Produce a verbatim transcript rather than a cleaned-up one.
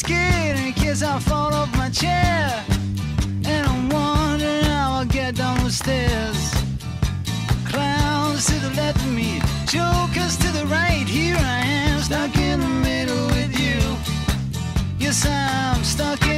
scared in case I fall off my chair. And I'm wondering how I'll get down the stairs. Clowns to the left of me, jokers to the right. Here I am, stuck in the middle with you. Yes, I'm stuck in